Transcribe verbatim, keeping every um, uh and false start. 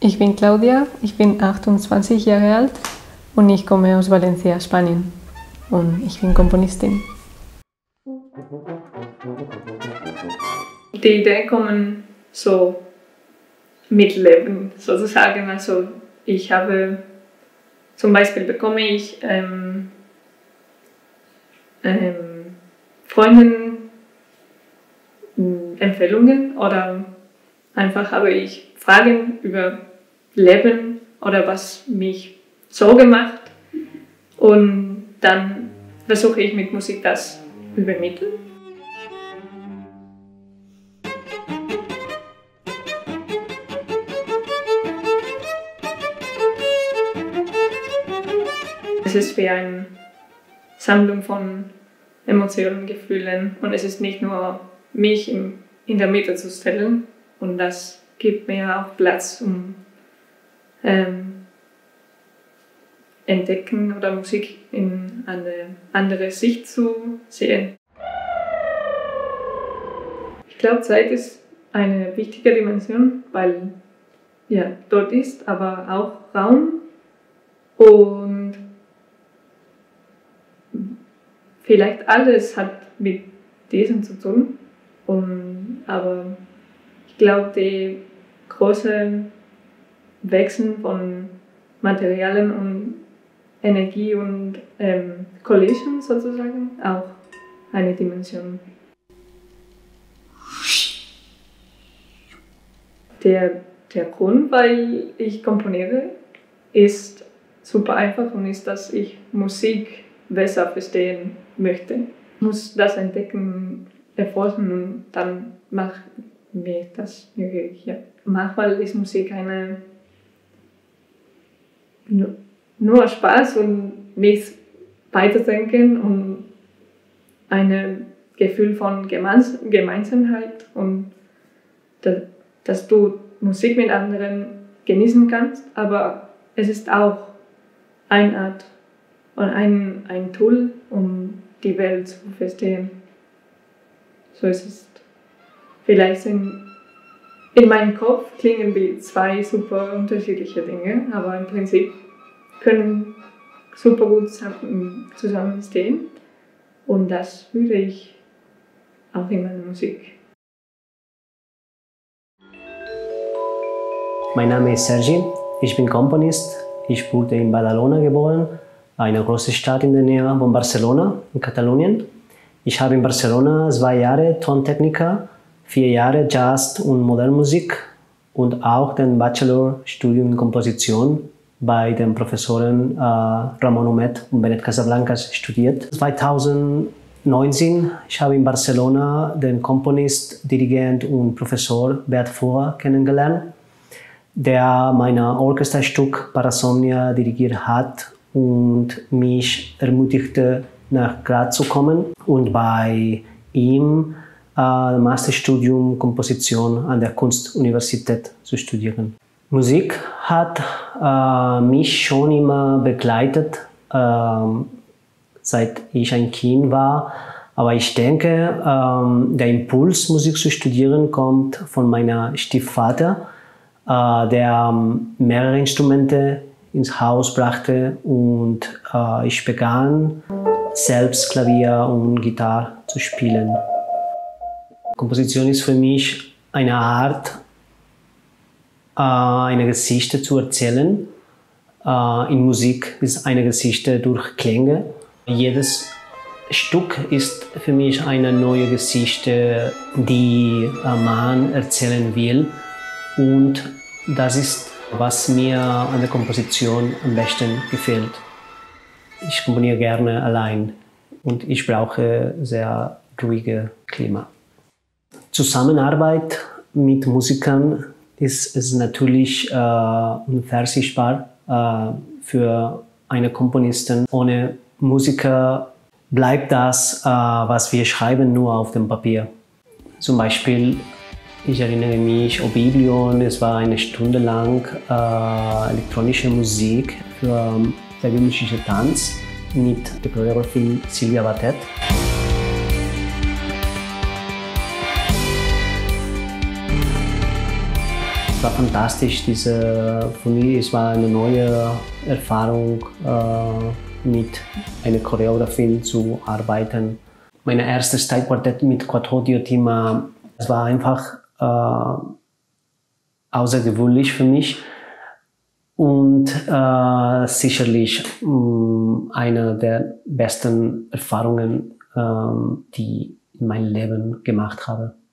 Ich bin Claudia, ich bin achtundzwanzig Jahre alt und ich komme aus Valencia, Spanien. Und ich bin Komponistin. Die Ideen kommen so mit Leben sozusagen. Also ich habe zum Beispiel bekomme ich ähm, ähm, Freunden Empfehlungen oder einfach habe ich Fragen über Leben oder was mich so gemacht und dann versuche ich mit Musik das übermitteln. Es ist wie eine Sammlung von Emotionen, Gefühlen und es ist nicht nur mich in, in der Mitte zu stellen und das gibt mir auch Platz, um ähm, entdecken oder Musik in eine andere Sicht zu sehen. Ich glaube, Zeit ist eine wichtige Dimension, weil ja, dort ist, aber auch Raum und vielleicht alles hat mit diesem zu tun, und, aber ich glaube, die große Wechsel von Materialien und Energie und ähm, Collision sozusagen auch eine Dimension. Der, der Grund, weil ich komponiere, ist super einfach und ist, dass ich Musik besser verstehen möchte. Ich muss das entdecken, erforschen und dann macht mir das möglich. Ja. Manchmal ist Musik eine nur Spaß und nichts weiterdenken und ein Gefühl von Gemeinsamkeit und dass du Musik mit anderen genießen kannst, aber es ist auch eine Art und ein, ein Tool, um die Welt zu verstehen. So ist es. Vielleicht sind in meinem Kopf klingen wie zwei super unterschiedliche Dinge, aber im Prinzip können super gut zusammenstehen und das würde ich auch in meiner Musik. Mein Name ist Sergi, ich bin Komponist. Ich wurde in Badalona geboren, eine große Stadt in der Nähe von Barcelona, in Katalonien. Ich habe in Barcelona zwei Jahre Tontechniker, vier Jahre Jazz- und Modernmusik und auch den Bachelorstudium in Komposition bei den Professoren äh, Ramon Humet und Benet Casablancas studiert. zweitausendneunzehn ich habe in Barcelona den Komponist, Dirigent und Professor Bert Vorer kennengelernt, der mein Orchesterstück Parasomnia dirigiert hat und mich ermutigte, nach Graz zu kommen und bei ihm äh, Masterstudium Komposition an der Kunstuniversität zu studieren. Musik hat äh, mich schon immer begleitet, äh, seit ich ein Kind war. Aber ich denke, äh, der Impuls, Musik zu studieren, kommt von meinem Stiefvater, äh, der mehrere Instrumente ins Haus brachte und äh, ich begann, selbst Klavier und Gitarre zu spielen. Komposition ist für mich eine Art, äh, eine Geschichte zu erzählen. Äh, in Musik ist eine Geschichte durch Klänge. Jedes Stück ist für mich eine neue Geschichte, die äh, man erzählen will. Und das ist, was mir an der Komposition am besten gefällt. Ich komponiere gerne allein und ich brauche sehr ruhige Klima. Zusammenarbeit mit Musikern ist, ist natürlich äh, unverzichtbar äh, für einen Komponisten. Ohne Musiker bleibt das, äh, was wir schreiben, nur auf dem Papier. Zum Beispiel, ich erinnere mich, Oblivion, es war eine Stunde lang äh, elektronische Musik für zeitgenössische Tanz mit der Choreografin Silvia Batet. war fantastisch. Diese, für mich es war eine neue Erfahrung, äh, mit einer Choreografin zu arbeiten. Mein erstes Teilquartett mit Quattrodio-Team, es war einfach äh, außergewöhnlich für mich und äh, sicherlich mh, eine der besten Erfahrungen, äh, die ich in meinem Leben gemacht habe.